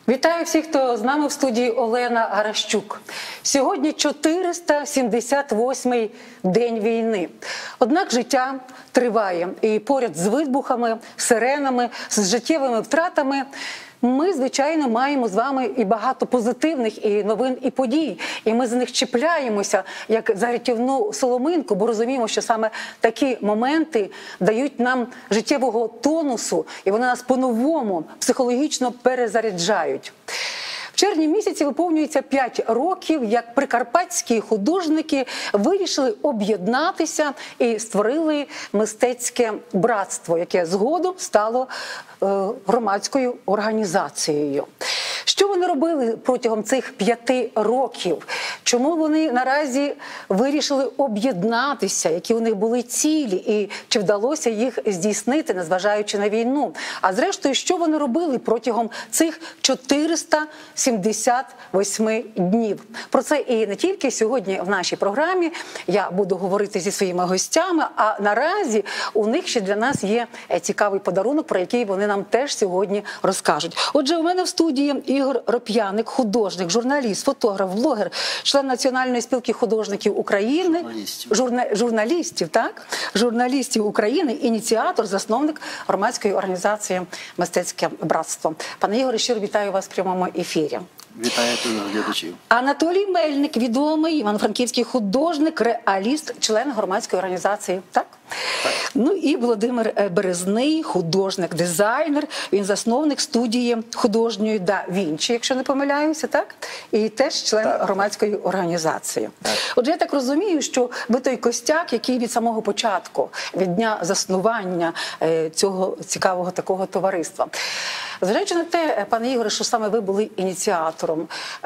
Вітаю всіх, хто з нами в студії. Олена Гаращук. Сьогодні 478-й день війни. Однак життя триває. І поряд з вибухами, сиренами, з життєвими втратами ми, звичайно, маємо з вами і багато позитивних і новин, і подій. І ми за них чіпляємося, як за рятівну соломинку, бо розуміємо, що саме такі моменти дають нам життєвого тонусу, і вони нас по-новому психологічно перезаряджають. В червні місяці виповнюється 5 років, як прикарпатські художники вирішили об'єднатися і створили мистецьке братство, яке згодом стало громадською організацією. Що вони робили протягом цих 5 років? Чому вони наразі вирішили об'єднатися? Які у них були цілі? І чи вдалося їх здійснити, незважаючи на війну? А зрештою, що вони робили протягом цих 478 днів? Про це і не тільки сьогодні в нашій програмі я буду говорити зі своїми гостями, а наразі у них ще для нас є цікавий подарунок, про який вони нам теж сьогодні розкажуть. Отже, у мене в студії Ігор Роп'яник, художник, журналіст, фотограф, блогер, член Національної спілки художників України, журналістів України, ініціатор, засновник громадської організації «Мистецьке братство». Пане Ігоре, щиро вітаю вас в прямому ефірі. Вітаю глядачів. Анатолій Мельник, відомий івано-франківський художник, реаліст, член громадської організації, так? Так. Ну і Володимир Березний, художник, дизайнер, він засновник студії художньої Да Вінчі, якщо не помиляюся, так? І теж член громадської організації. Так. Отже, я так розумію, що ви той костяк, який від самого початку, від дня заснування цього цікавого такого товариства. Зважаючи на те, пане Ігоре, що саме ви були ініціатором,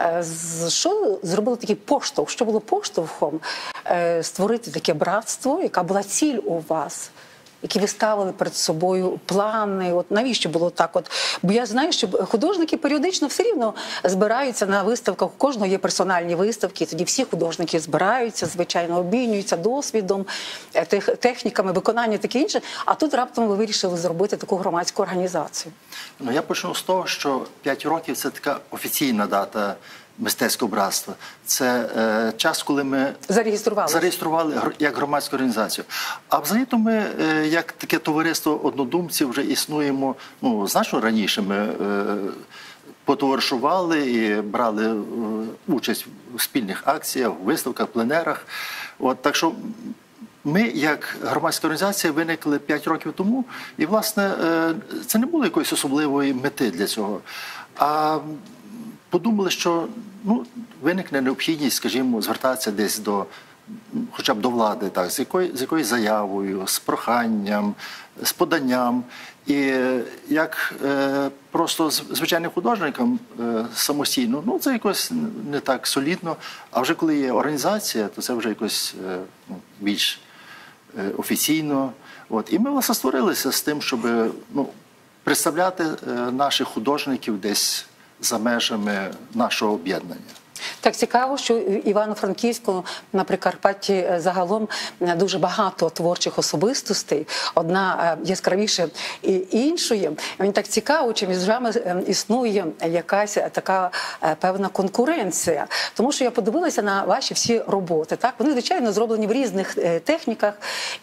що зробило такий поштовх, що було поштовхом створити таке братство, яка була ціль у вас, які ви ставили перед собою плани, от навіщо було так? От, бо я знаю, що художники періодично все рівно збираються на виставках, у кожного є персональні виставки, тоді всі художники збираються, звичайно, обмінюються досвідом, техніками виконання, таке інше, а тут раптом ви вирішили зробити таку громадську організацію. Ну, я почну з того, що 5 років – це така офіційна дата мистецького братства. Це час, коли ми зареєстрували як громадську організацію. А взагалі-то ми, як таке товариство однодумців, вже існуємо, ну, значно раніше. Ми потоваришували і брали участь у спільних акціях, виставках, пленерах. От, так що ми, як громадська організація, виникли 5 років тому, і, власне, це не було якоїсь особливої мети для цього. А подумали, що виникне необхідність, скажімо, звертатися десь до, хоча б до влади, так, з якоюсь заявою, з проханням, з поданням. І як просто звичайним художникам самостійно, це якось не так солідно, а вже коли є організація, то це вже якось більш офіційно. От. І ми, власне, створилися з тим, щоб представляти наших художників десь за межами нашого об'єднання. Так цікаво, що в Івано-Франківську, на Прикарпатті загалом дуже багато творчих особистостей, одна яскравіше іншої. Мені так цікаво, чи між вами існує якась така певна конкуренція. Тому що я подивилася на ваші всі роботи. Так? Вони, звичайно, зроблені в різних техніках,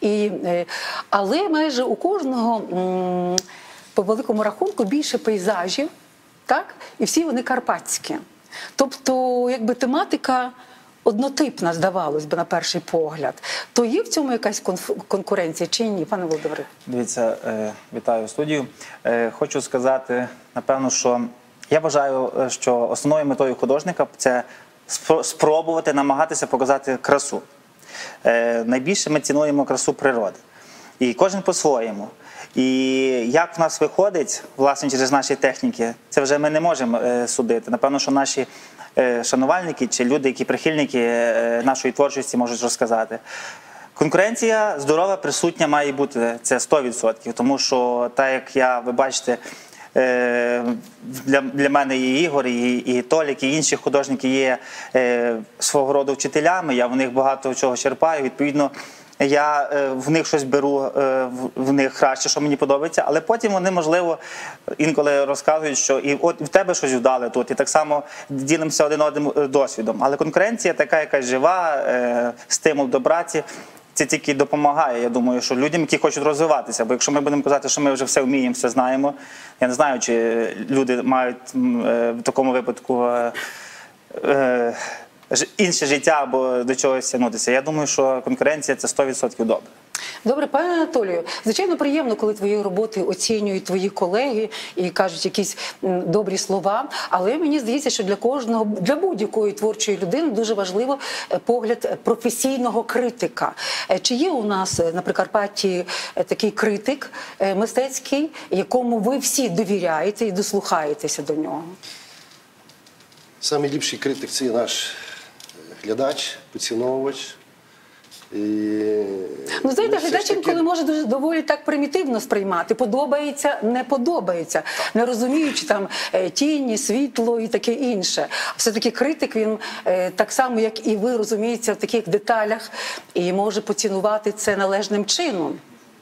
але майже у кожного, по великому рахунку, більше пейзажів, так? І всі вони карпатські. Тобто, якби тематика однотипна, здавалось би, на перший погляд. То є в цьому якась конкуренція чи ні, пане Володимире? Дивіться, вітаю студію. Хочу сказати, напевно, що я вважаю, що основною метою художника – це спробувати, намагатися показати красу. Найбільше ми цінуємо красу природи. І кожен по-своєму. І як в нас виходить, власне, через наші техніки, це вже ми не можемо судити. Напевно, що наші шанувальники чи люди, які прихильники нашої творчості, можуть розказати. Конкуренція здорова, присутня має бути, це 100%. Тому що, так як ви бачите, для мене і Ігор, і Толік, і інші художники є свого роду вчителями, я в них багато чого черпаю. Відповідно, я в них щось беру, в них краще, що мені подобається, але потім вони, можливо, інколи розказують, що і от в тебе щось вдали тут, і так само ділимося один одним досвідом. Але конкуренція така якась жива, стимул до праці. Це тільки допомагає, я думаю, що людям, які хочуть розвиватися. Бо якщо ми будемо казати, що ми вже все вміємо, все знаємо, я не знаю, чи люди мають в такому випадку інше життя або до чогось тягнутися. Я думаю, що конкуренція – це 100% добре. Добре, пане Анатолію, звичайно, приємно, коли твої роботи оцінюють твої колеги і кажуть якісь добрі слова, але мені здається, що для будь-якої творчої людини дуже важливо погляд професійного критика. Чи є у нас на Прикарпатті такий критик мистецький, якому ви всі довіряєте і дослухаєтеся до нього? Найліпший критик – це наш глядач, поціновувач. Ну, знаєте, глядач інколи може дуже доволі так примітивно сприймати. Подобається, не подобається. Не розуміючи там тіні, світло і таке інше. Все-таки критик, він так само, як і ви, розуміється в таких деталях і може поцінувати це належним чином.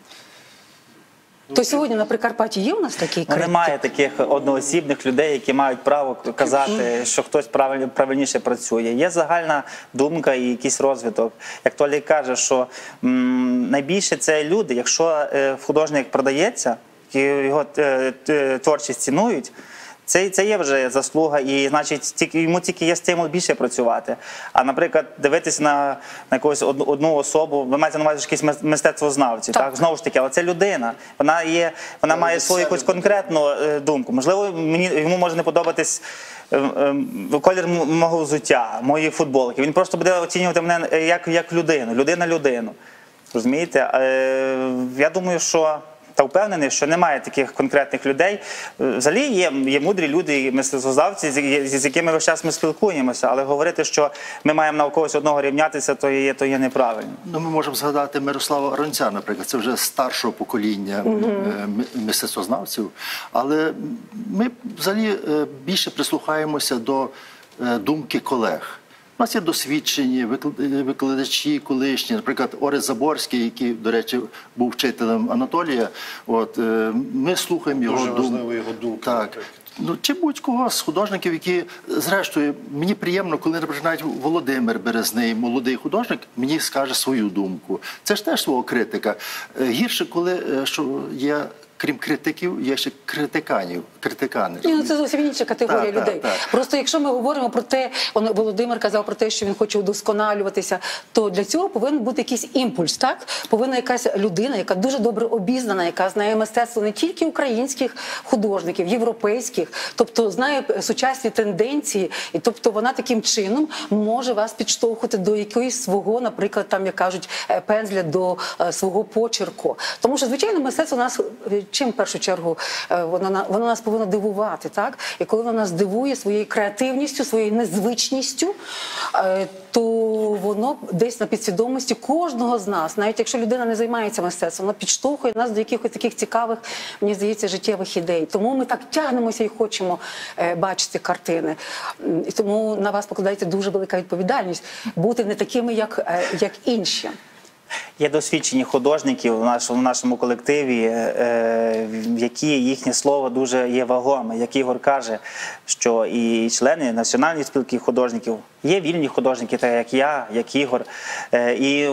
То сьогодні на Прикарпатті є у нас такий критик? Немає таких одноосібних людей, які мають право казати, що хтось правильніше працює. Є загальна думка і якийсь розвиток. Як Толік каже, що найбільше це люди. Якщо художник продається, його творчість цінують, це є вже заслуга, і значить йому тільки є стимул більше працювати. А, наприклад, дивитися на якусь одну особу, ви маєте на увазі якісь мистецтвознавці, так? Знову ж таки, але це людина. Вона має свою якусь конкретну думку. Можливо, йому може не подобатись колір мого взуття, моєї футболки. Він просто буде оцінювати мене як людину, людину. Розумієте? Я думаю, що та впевнений, що немає таких конкретних людей. Взагалі є мудрі люди, мистецтвознавці, з якими весь час ми спілкуємося, але говорити, що ми маємо на когось одного рівнятися, то є неправильно. Ну, ми можемо згадати Мирослава Аронця, наприклад, це вже старшого покоління мистецтвознавців, але ми взагалі більше прислухаємося до думки колег. У нас є досвідчені викладачі колишні, наприклад, Орест Заборський, який, до речі, був вчителем Анатолія. Ми слухаємо його думку. Дуже важлива його думка. Так. Ну, чи будь-кого з художників, які, зрештою, мені приємно, коли, наприклад, навіть Володимир Березний, молодий художник, мені скаже свою думку. Це ж теж свого критика. Гірше, коли є, крім критиків, є ще критикани. Ну, це зовсім інша категорія людей. Так. Просто якщо ми говоримо про те, Володимир казав про те, що він хоче удосконалюватися, то для цього повинен бути якийсь імпульс, так? Повинна якась людина, яка дуже добре обізнана, яка знає мистецтво не тільки українських художників, європейських, тобто знає сучасні тенденції, і тобто вона таким чином може вас підштовхувати до якоїсь свого, наприклад, там, як кажуть, пензля, до свого почерку. Тому що, звичайно, мистецтво нас, чим в першу чергу, воно нас повинно дивувати, так? І коли вона нас дивує своєю креативністю, своєю незвичністю, то воно десь на підсвідомості кожного з нас, навіть якщо людина не займається мистецтвом, вона підштовхує нас до якихось таких цікавих, мені здається, життєвих ідей. Тому ми так тягнемося і хочемо бачити картини. І тому на вас покладається дуже велика відповідальність бути не такими, як інші. Є досвідчені художники в нашому колективі, які їхнє слово дуже є вагоме. Як Ігор каже, що і члени Національної спілки художників, є вільні художники, так як я, як Ігор. І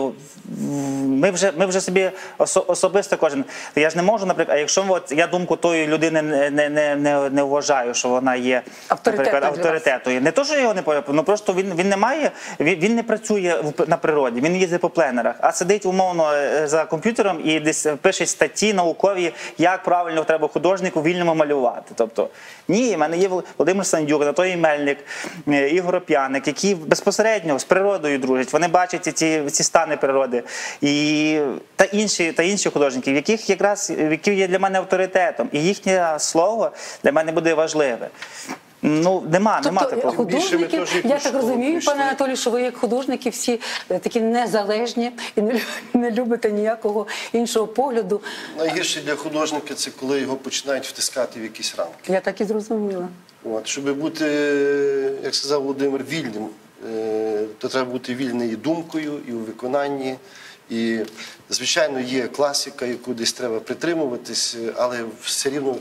ми вже собі особисто кожен. Я ж не можу, наприклад, а якщо я думку тої людини не вважаю, що вона є, наприклад, авторитетом. Не то, що його не подобається, просто він не має, він не працює на природі, він їздить по пленерах, а сидить умовно за комп'ютером і десь пише статті наукові, як правильно треба художнику вільному малювати. Тобто, ні, в мене є Володимир Сандюк, Анатолій Мельник, Ігор Оп'яник, які безпосередньо з природою дружать, вони бачать ці стани природи. Та інші художники, які є для мене авторитетом. І їхнє слово для мене буде важливе. Ну, нема такого. Художники, я так розумію, пане Анатолію, що ви як художники всі такі незалежні і не любите ніякого іншого погляду. Найгірше для художника – це коли його починають втискати в якісь рамки. Я так і зрозуміла. Щоб бути, як сказав Володимир, вільним, то треба бути вільним і думкою, і у виконанні, І, звичайно, є класика, яку десь треба притримуватись, але все рівно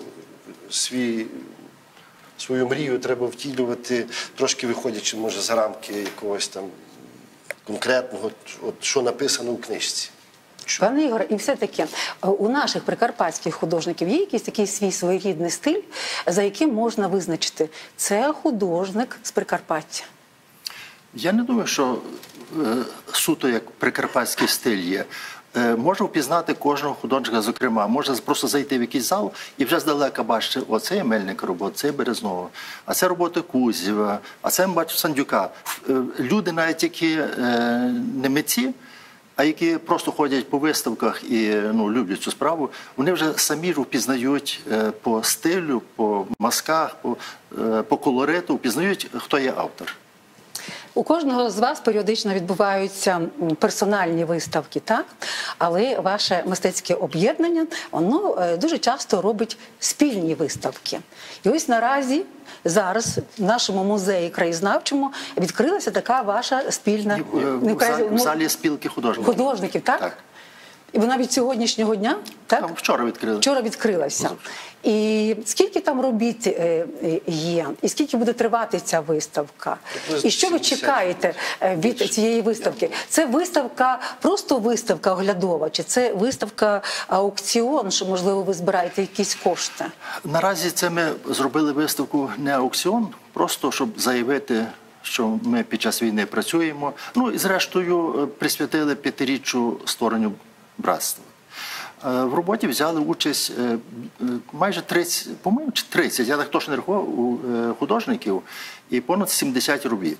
свою мрію треба втілювати, трошки виходячи, може, за рамки якогось там конкретного, от, що написано у книжці. Пане Ігоре, і все-таки у наших прикарпатських художників є якийсь такий свій своєрідний стиль, за яким можна визначити, це художник з Прикарпаття? Я не думаю, що суто як прикарпатський стиль є. Можна впізнати кожного художника, зокрема, можна просто зайти в якийсь зал і вже здалека бачити, оце є Мельника робота, це є Березнова, а це робота Кузєва, а це, ми бачимо, Сандюка. Люди навіть, які не митці, а які просто ходять по виставках і люблять цю справу, вони вже самі впізнають по стилю, по мазках, по колориту, впізнають, хто є автор. У кожного з вас періодично відбуваються персональні виставки, так? Але ваше мистецьке об'єднання, воно дуже часто робить спільні виставки. І ось наразі, зараз в нашому музеї краєзнавчому відкрилася така ваша спільна... В залі спілки художників. Художників, так? Так. І вона від сьогоднішнього дня, так? Там вчора відкрили. Вчора відкрилася. І скільки там робіт є? І скільки буде тривати ця виставка? І що ви чекаєте від цієї виставки? Це виставка, просто виставка оглядова? Чи це виставка аукціон, що, можливо, ви збираєте якісь кошти? Наразі це ми зробили виставку не аукціон, просто щоб заявити, що ми під час війни працюємо. Ну і зрештою присвятили 5-річчю створенню братства. В роботі взяли участь майже 30, по-моєму, 30, я так точно не рахував, художників і понад 70 робіт.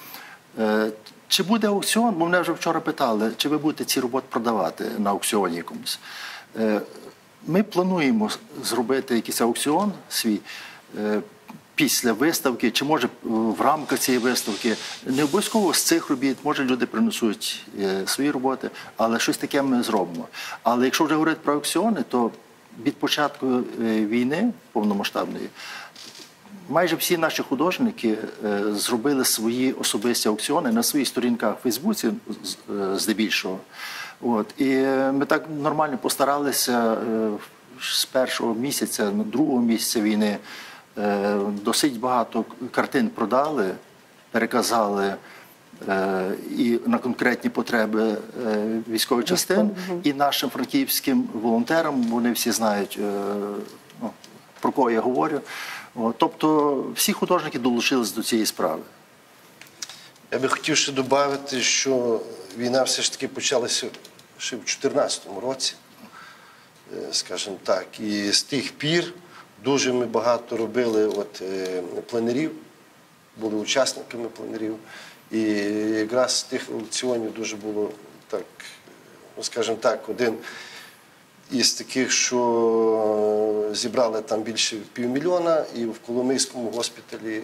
Чи буде аукціон? Бо мене вже вчора питали, чи ви будете ці роботи продавати на аукціоні якомусь. Ми плануємо зробити якийсь аукціон свій після виставки, чи може в рамках цієї виставки, не обов'язково з цих робіт, може люди принесуть свої роботи, але щось таке ми зробимо. Але якщо вже говорити про аукціони, то від початку війни повномасштабної майже всі наші художники зробили свої особисті аукціони на своїх сторінках в Фейсбуці, здебільшого. І ми так нормально постаралися з першого місяця, другого місяця війни. Досить багато картин продали, переказали і на конкретні потреби військових частин, і нашим франківським волонтерам, вони всі знають, про кого я говорю. Тобто всі художники долучились до цієї справи. Я би хотів ще додати, що війна все ж таки почалася ще в 2014 році, скажімо так, і з тих пір дуже ми багато робили пленерів, були учасниками пленерів. І якраз з тих аукціонів дуже було, так, скажімо так, один із таких, що зібрали там більше 500 000, і в Коломийському госпіталі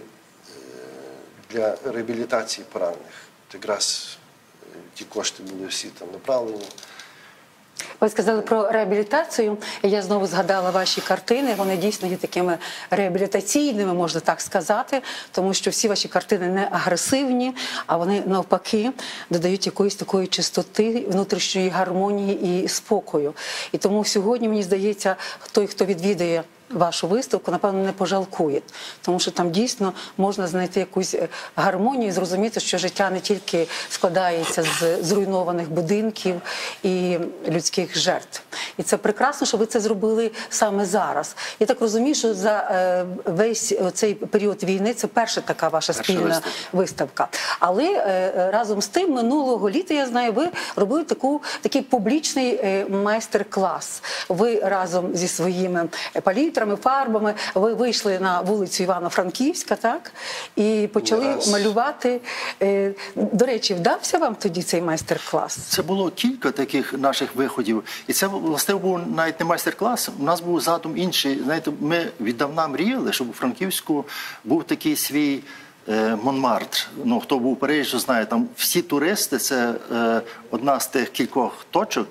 для реабілітації поранених. Якраз ті кошти були всі там направлені. Ви сказали про реабілітацію, і я знову згадала ваші картини. Вони дійсно є такими реабілітаційними, можна так сказати, тому що всі ваші картини не агресивні, а вони навпаки додають якоїсь такої чистоти, внутрішньої гармонії і спокою. І тому сьогодні, мені здається, той, хто відвідує вашу виставку, напевно, не пожалкує, тому що там дійсно можна знайти якусь гармонію і зрозуміти, що життя не тільки складається з зруйнованих будинків і людських жертв. І це прекрасно, що ви це зробили саме зараз. Я так розумію, що за весь цей період війни це перша така ваша спільна виставка. Але разом з тим, минулого літа, я знаю, ви робили такий публічний майстер-клас. Ви разом зі своїми палітрами, фарбами, ви вийшли на вулицю Івано-Франківська, так? І почали малювати. До речі, вдався вам тоді цей майстер-клас? Це було кілька таких наших виходів. І це, власне, був навіть не майстер-клас, у нас був задум інший. Знаєте, ми віддавна мріяли, щоб у Франківську був такий свій Монмартр. Хто був у Парижі, знає, там всі туристи, це одна з тих кількох точок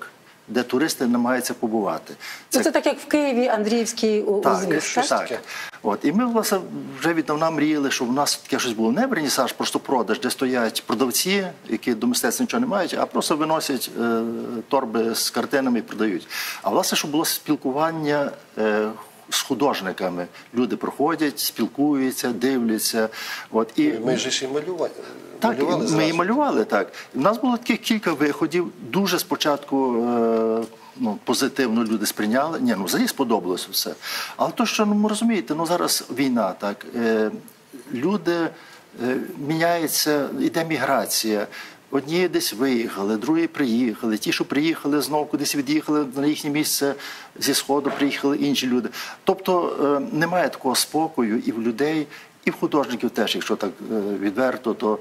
де туристи намагаються побувати. Це так, як в Києві Андріївський узвіз, так? Так. От. І ми, власне, вже віддавна мріяли, щоб у нас таке щось було не вернісаж, просто продаж, де стоять продавці, які до мистецтва нічого не мають, а просто виносять торби з картинами і продають. А власне, щоб було спілкування з художниками. Люди проходять, спілкуються, дивляться. От. І Ми ж ще й малювали. Так, ми і малювали, так. У нас було таких кілька виходів. Дуже спочатку позитивно люди сприйняли. Ні, взагалі сподобалося все. Але то, що, ви розумієте, зараз війна, так. Люди міняються, йде міграція. Одні десь виїхали, другі приїхали. Ті, що приїхали, знову кудись від'їхали, на їхнє місце зі Сходу приїхали інші люди. Тобто немає такого спокою і в людей, і в художників теж, якщо так відверто, то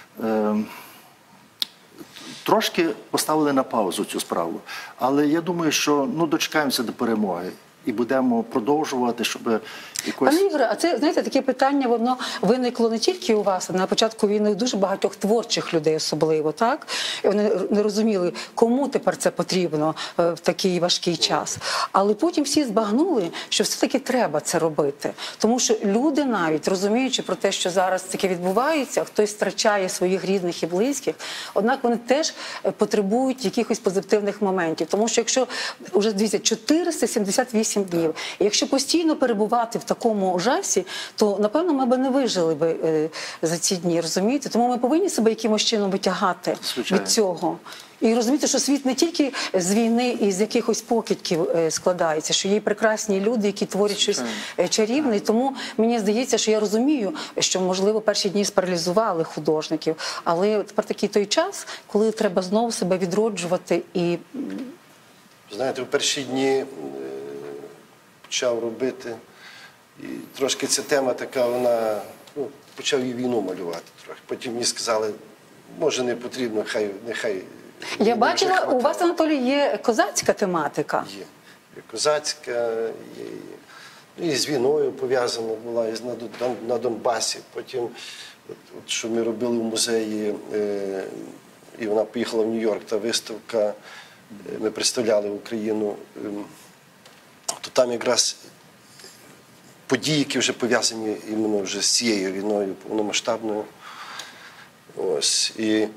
трошки поставили на паузу цю справу. Але я думаю, що дочекаємося до перемоги. І будемо продовжувати, щоб якось... Пане Ігоре, а це, знаєте, таке питання, воно виникло не тільки у вас, а на початку війни дуже багатьох творчих людей особливо, так? І вони не розуміли, кому тепер це потрібно в такий важкий час. Але потім всі збагнули, що все-таки треба це робити. Тому що люди навіть, розуміючи про те, що зараз таке відбувається, хтось втрачає своїх рідних і близьких, однак вони теж потребують якихось позитивних моментів. Тому що якщо, вже дивіться, 478 днів. І якщо постійно перебувати в такому жасі, то, напевно, ми б не вижили б за ці дні, розумієте? Тому ми повинні себе якимось чином витягати від цього. І розуміти, що світ не тільки з війни і з якихось покидьків складається, що є прекрасні люди, які творять щось чарівне. І тому мені здається, що я розумію, що, можливо, перші дні спаралізували художників, але тепер такий той час, коли треба знову себе відроджувати і... Знаєте, в перші дні почав робити, і трошки ця тема така, вона, почав і війну малювати трохи. Потім мені сказали, може не потрібно, нехай... Я бачила, у вас, Анатолій, є козацька тематика. Є. Є козацька, і з війною пов'язана була, і на Донбасі. Потім, от що ми робили в музеї, і вона поїхала в Нью-Йорк, та виставка, ми представляли Україну, то там якраз події, які вже пов'язані іменно вже з цією війною повномасштабною. Ось. І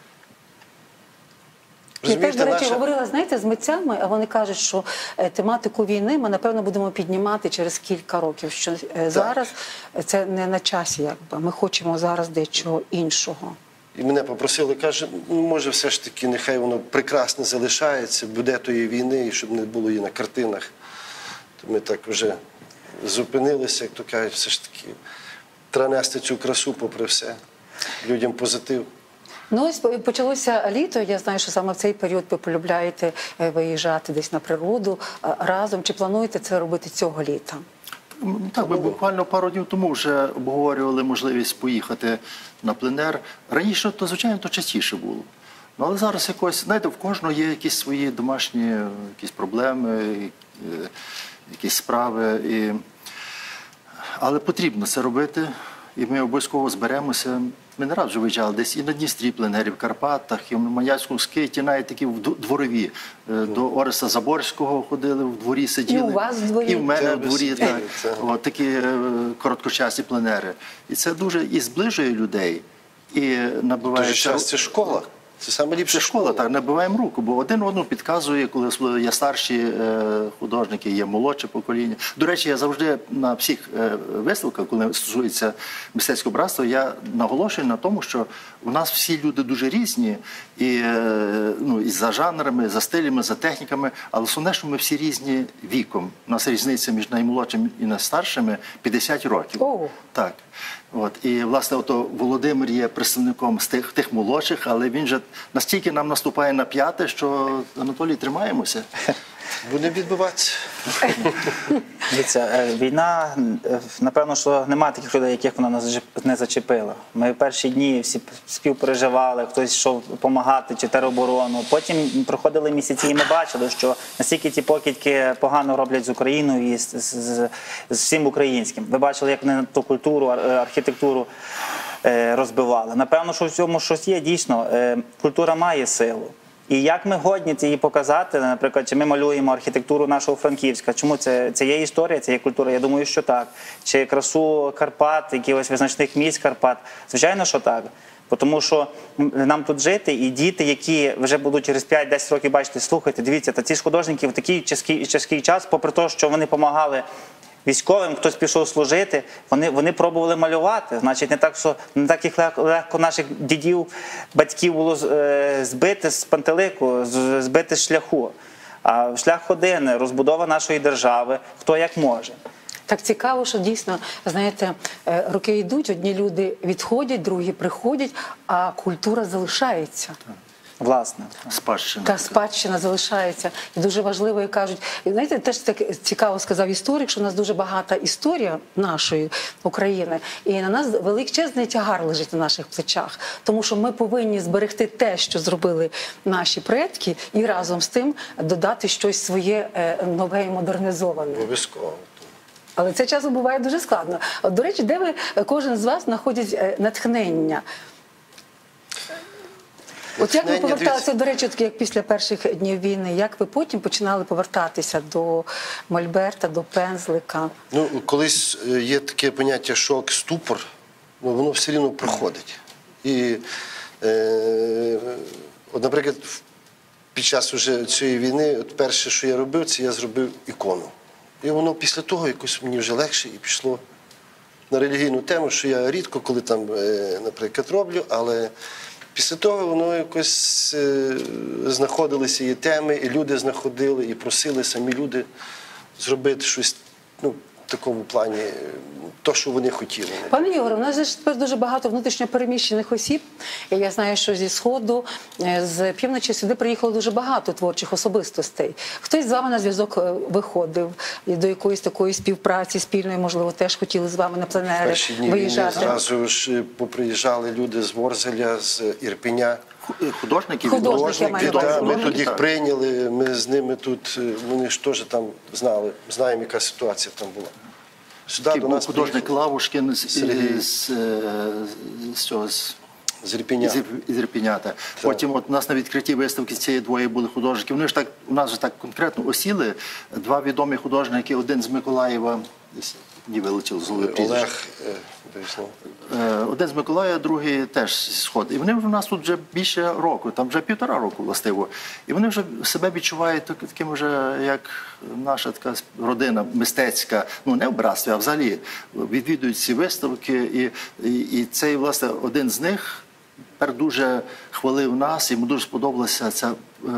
я теж, до речі, говорила, знаєте, з митцями, а вони кажуть, що тематику війни ми, напевно, будемо піднімати через кілька років, що зараз це не на часі, якби. Ми хочемо зараз дечого іншого. І мене попросили, каже, може все ж таки, нехай воно прекрасно залишається, буде тої війни, і щоб не було її на картинах. То ми так вже зупинилися, як то кажуть, все ж таки, треба нести цю красу попри все, людям позитив. Ось почалося літо, я знаю, що саме в цей період ви полюбляєте виїжджати десь на природу разом. Чи плануєте це робити цього літа? Так, ми буквально пару днів тому вже обговорювали можливість поїхати на пленер. Раніше, то, звичайно, то частіше було. Але зараз якось, знаєте, в кожного є якісь свої домашні якісь проблеми, якісь справи. Але потрібно це робити, і ми обов'язково зберемося. Ми не раз вже виїжджали десь і на Дністрі пленері, в Карпатах, і в Манятському Скиті, навіть такі дворові. До Ореста Заборського ходили, в дворі сиділи. І у вас в дворі. І в мене в дворі, так. От такі короткочасні пленери. І це дуже і зближує людей, і набиває... Дуже час це школа. Це саме ліпша школа, так, набиваємо руку, бо один одному підказує, коли є старші художники, є молодше покоління. До речі, я завжди на всіх виставках, коли стосується мистецького братства, я наголошую на тому, що у нас всі люди дуже різні, і за жанрами, за стилями, за техніками, але основне, що ми всі різні віком. У нас різниця між наймолодшими і найстаршими 50 років. Так. І, власне, Володимир є представником з тих молодших, але він же настільки нам наступає на п'яте, що, Анатолій, тримаємося. Будемо відбиватися. Дивіться, війна, напевно, що немає таких людей, яких вона не зачепила. Ми в перші дні всі співпереживали, хтось йшов допомагати чи тероборону. Потім проходили місяці і ми бачили, що настільки ті покидьки погано роблять з Україною і з всім українським. Ви бачили, як вони ту культуру, архітектуру розбивали. Напевно, що в цьому щось є, дійсно. Культура має силу. І як ми годні це її показати, наприклад, чи ми малюємо архітектуру нашого Франківська, чому це є історія, це є культура? Я думаю, що так. Чи красу Карпат, якихось визначних місць Карпат? Звичайно, що так. Тому що нам тут жити, і діти, які вже будуть через 5-10 років бачити, слухайте, дивіться, та ці ж художники в такий тяжкий час, попри те, що вони допомагали військовим, хтось пішов служити, вони пробували малювати. Значить, не так їх легко наших дідів, батьків було збити з пантелику, збити з шляху. А шлях один – розбудова нашої держави, хто як може. Так цікаво, що дійсно, знаєте, роки йдуть, одні люди відходять, другі приходять, а культура залишається. Власне. Спадщина. Та спадщина залишається. І дуже важливо, як кажуть. І знаєте, теж так цікаво сказав історик, що у нас дуже багата історія нашої України. І на нас величезний тягар лежить на наших плечах. Тому що ми повинні зберегти те, що зробили наші предки, і разом з тим додати щось своє нове і модернізоване. Обов'язково. Але це часом буває дуже складно. От, до речі, де ви, кожен з вас знаходить натхнення? От як ви поверталися, до речі, як після перших днів війни, як ви потім починали повертатися до мольберта, до пензлика? Ну, колись є таке поняття шок, ступор, ну, воно все рівно проходить. І, от, наприклад, під час уже цієї війни, от перше, що я робив, це я зробив ікону. І воно після того якось мені вже легше і пішло на релігійну тему, що я рідко коли там, наприклад, роблю, але після того воно якось знаходилися і теми, і люди знаходили, і просили самі люди зробити щось, ну, в такому плані, то, що вони хотіли. Пане Ігоре, у нас же тепер дуже багато внутрішньо переміщених осіб. І я знаю, що зі Сходу, з півночі сюди приїхало дуже багато творчих особистостей. Хтось з вами на зв'язок виходив, і до якоїсь такої співпраці спільної, можливо, теж хотіли з вами на пленери Перші дні виїжджати? війни зразу ж поприїжджали люди з Ворзеля, з Ірпеня. Художники, Художники, я маю на увазі. Ми тут їх прийняли, ми з ними тут, вони ж теж там знаємо, яка ситуація там була. Сюди до нас художник приїхав Лавушкін Сергій. З Ірпеня. Із Ірпенята. Потім от у нас на відкритті виставки цієї двоє були художники. Вони ж так, у нас же так конкретно осіли. Два відомі художники, один з Миколаєва, не вилетів з голови прізвище. Олег, Один з Миколаєва, другий теж зі Сходу. І вони в нас тут вже більше року, там вже 1,5 року властиво. І вони вже себе відчувають таким вже, як наша така родина мистецька, ну не в братстві, а взагалі відвідують ці виставки. І цей, власне, один з них тепер дуже хвалив нас, йому дуже сподобалася ця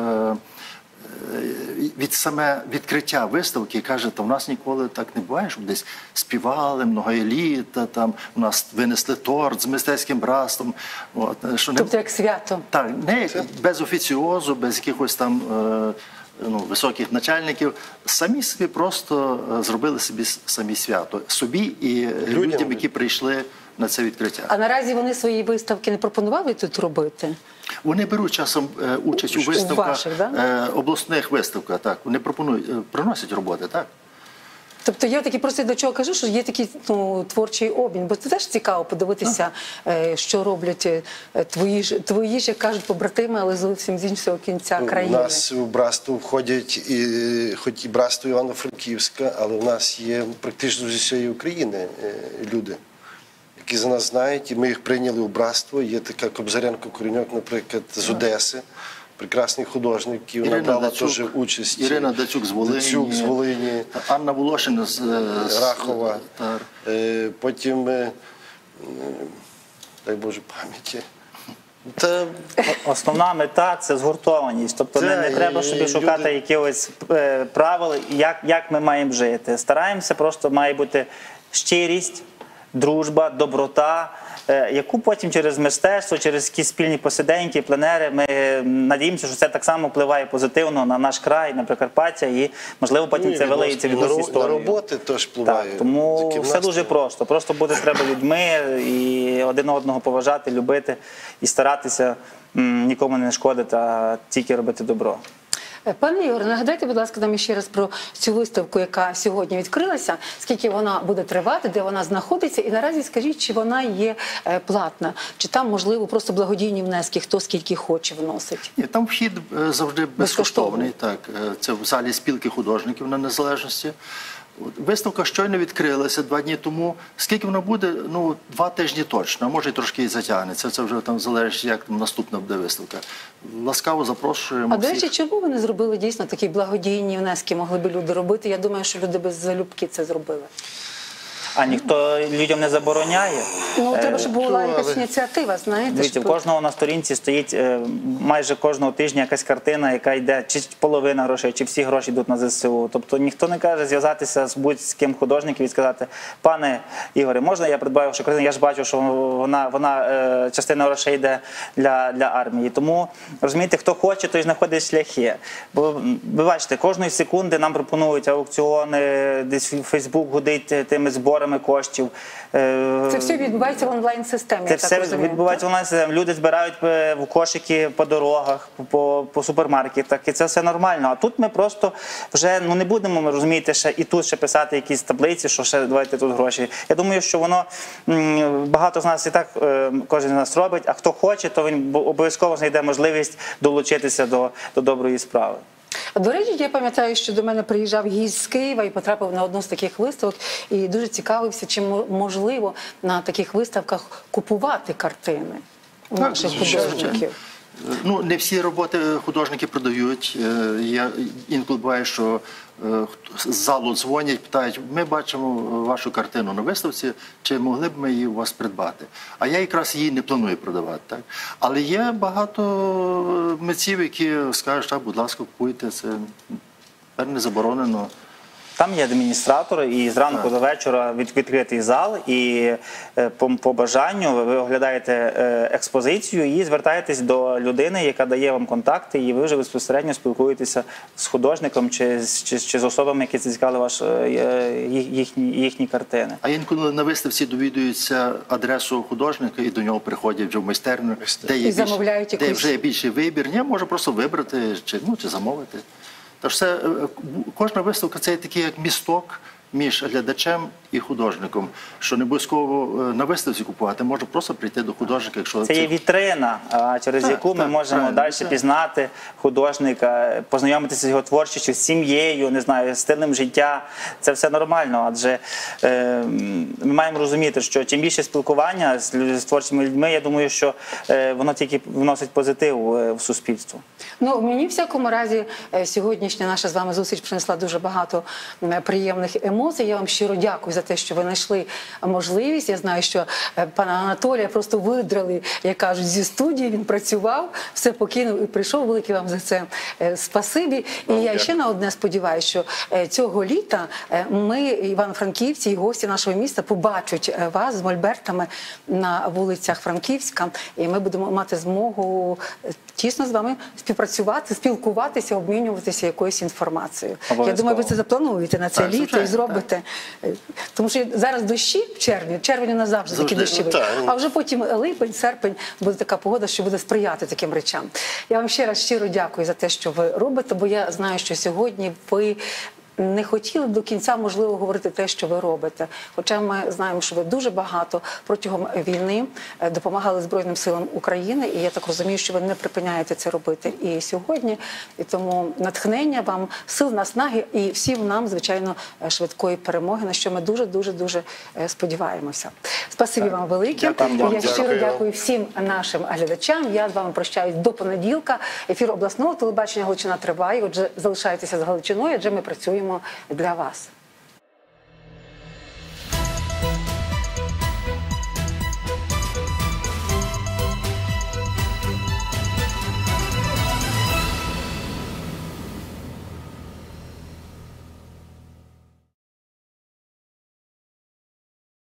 від саме відкриття виставки, каже, та в нас ніколи так не буває, щоб десь співали, многоеліта, там у нас винесли торт з мистецьким братством. От, що Тобто як свято? Так, не без офіціозу, без якихось там високих начальників. Самі собі просто зробили собі самі свято. Собі і людям, які прийшли на це відкриття. А наразі вони свої виставки не пропонували тут робити? Вони беруть часом участь у виставках, ваших, да? обласних виставках, так. Вони приносять роботи, так. Тобто я таки просто до чого кажу, що є такий творчий обмін, бо це теж цікаво подивитися, що роблять твої ж, як кажуть, побратими, але зовсім з іншого кінця країни. У нас в братство входять, хоч і братство Івано-Франківська, але у нас є практично з усієї України люди, які за нас знають, і ми їх прийняли у братство. Є така Кобзаренко-Коренюк, наприклад, з Одеси, прекрасний художник, і вона брала теж участь. Ірина Дацюк з Волині, Анна Волошина з Рахова. Потім, дай Боже пам'яті. Основна мета – це згуртованість. Тобто не треба собі шукати якихось правил, як ми маємо жити. Стараємося, просто має бути щирість, дружба, доброта, яку потім через мистецтво, через якісь спільні посиденьки, пленери, ми надіємося, що це так само впливає позитивно на наш край, на Прикарпаття, і, можливо, потім це вилиється від нас історію. На роботи теж впливає. Так, тому все дуже просто. Просто бути треба людьми і один одного поважати, любити і старатися нікому не шкодити, а тільки робити добро. Пане Ігоре, нагадайте, будь ласка, нам ще раз про цю виставку, яка сьогодні відкрилася, скільки вона буде тривати, де вона знаходиться, і наразі скажіть, чи вона є платна, чи там, можливо, просто благодійні внески, хто скільки хоче вносить? Ні, там вхід завжди безкоштовний. Так, це в залі спілки художників на Незалежності. Виставка щойно відкрилася 2 дні тому. Скільки вона буде? 2 тижні точно, а може і трошки і затягнеться. Це вже там залежить, як там наступна буде виставка. Ласкаво запрошуємо А, до речі, всіх. чому ви не зробили дійсно такі благодійні внески, могли б люди робити? Я думаю, що люди без залюбки це зробили. А ніхто людям не забороняє. Треба, щоб була але- якась ініціатива, знаєте. Дивіться, в щоб- кожного на сторінці стоїть майже кожного тижня якась картина, яка йде, чи половина грошей, чи всі гроші йдуть на ЗСУ. Тобто ніхто не каже зв'язатися з будь-ким художником і сказати: пане Ігоре, можна я придбаю вашу картину? Я ж бачу, що вона частина грошей йде для армії. Тому, розумієте, хто хоче, той знаходить шляхи. Бо ви бачите, кожної секунди нам пропонують аукціони, десь Фейсбук гудить тими зборами коштів. Це все відбувається в онлайн-системі, Це я так все розумію. відбувається онлайн. Люди збирають в кошики по дорогах, по супермаркетах, і це все нормально. А тут ми просто вже не будемо, ми розумієте, ще і тут ще писати якісь таблиці, що ще давайте тут гроші. Я думаю, що воно багато з нас і так кожен з нас робить, а хто хоче, то він обов'язково знайде можливість долучитися до доброї справи. До речі, я пам'ятаю, що до мене приїжджав гість з Києва і потрапив на одну з таких виставок і дуже цікавився, чи можливо на таких виставках купувати картини у Так, наших звичайно. художників. Не всі роботи художники продають. Я інколи буває, що з залу дзвонять, питають: ми бачимо вашу картину на виставці, чи могли б ми її у вас придбати? А я якраз її не планую продавати. Так? Але є багато митців, які скажуть: так, будь ласка, купуйте, це тепер не заборонено. Там є адміністратор, і зранку до вечора відкритий зал, і по бажанню ви оглядаєте експозицію і звертаєтесь до людини, яка дає вам контакти, і ви вже безпосередньо спілкуєтеся з художником чи з особами, які зацікавили їхні картини. А інколи на виставці довідуються адресу художника і до нього приходять вже в майстерню, де є І замовляють де якусь- вже є більший вибір. Ні, може просто вибрати чи замовити. Тож кожна виставка – це такий як місток між глядачем і художником, що не обов'язково на виставці купувати, можна просто прийти до художника, якщо Це є вітрина, через Так, яку ми так, можемо правильно, далі так. пізнати художника, познайомитися з його творчістю, з сім'єю, не знаю, стилем життя. Це все нормально, адже ми маємо розуміти, що чим більше спілкування з творчими людьми, я думаю, що воно тільки вносить позитив в суспільство. Мені в всякому разі сьогоднішня наша з вами зустріч принесла дуже багато приємних емоцій. Я вам щиро дякую за те, що ви знайшли можливість. Я знаю, що пана Анатолія просто видрали, як кажуть, зі студії. Він працював, все покинув і прийшов. Велике вам за це спасибі. І я ще на одне сподіваюся, що цього літа ми, івано-франківці і гості нашого міста, побачать вас з мольбертами на вулицях Франківська. І ми будемо мати змогу тісно з вами співпрацювати, спілкуватися, обмінюватися якоюсь інформацією. Я думаю, ви це заплануєте на це Так, літо і звичайно, зробите. Тому що зараз дощі в червні у нас завжди такі Завжди. дощові. А вже потім липень, серпень буде така погода, що буде сприяти таким речам. Я вам ще раз щиро дякую за те, що ви робите, бо я знаю, що сьогодні ви не хотіли до кінця, можливо, говорити те, що ви робите. Хоча ми знаємо, що ви дуже багато протягом війни допомагали Збройним силам України, і я так розумію, що ви не припиняєте це робити і сьогодні. І тому натхнення вам, сил, наснаги і всім нам, звичайно, швидкої перемоги, на що ми дуже сподіваємося. Спасибі вам велике. Дякую вам. Я щиро Дякую. дякую всім нашим глядачам. Я з вами прощаюсь до понеділка. Ефір обласного телебачення «Галичина» триває. Отже, залишайтеся з Галичиною, адже ми працюємо для вас.